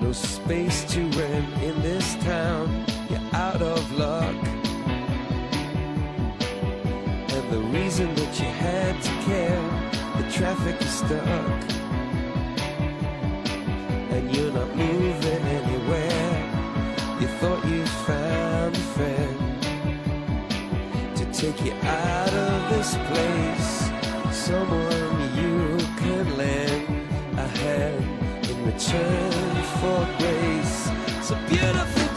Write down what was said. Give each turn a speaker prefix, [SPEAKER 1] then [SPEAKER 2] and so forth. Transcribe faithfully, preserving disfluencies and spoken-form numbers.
[SPEAKER 1] no space to rent in this town. You're out of luck, and the reason that you had to care, the traffic is stuck, and you're not moving anywhere. You thought you found a friend to take you out of this place, someone you can lend a hand in return for grace. It's a beautiful